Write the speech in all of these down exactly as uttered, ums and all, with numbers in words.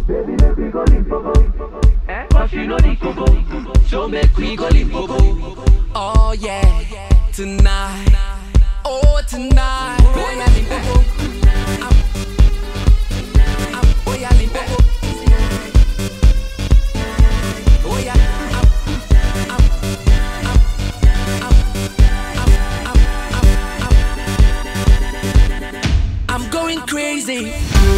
Baby, make we go Limpopo. Eh? Cause you know the coco. So make we go Limpopo. Oh yeah, tonight. Oh tonight. Oh yeah, Limpopo. Oh yeah, Limpopo. Oh yeah. I'm going crazy.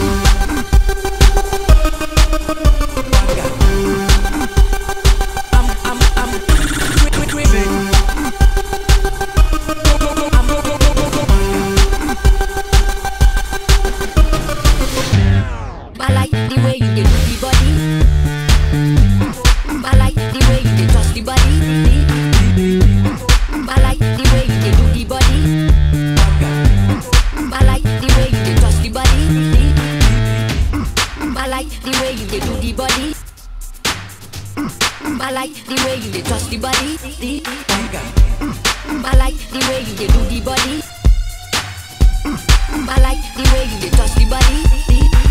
I'm I'm I'm crazy. I like the way you do the body. I like the way you do touch the body. I like the way you do the body. I like the way you do touch the body. I like the way you do the body. I like the way you do touch the body. I like the way you do the body. I like the way you touch the body.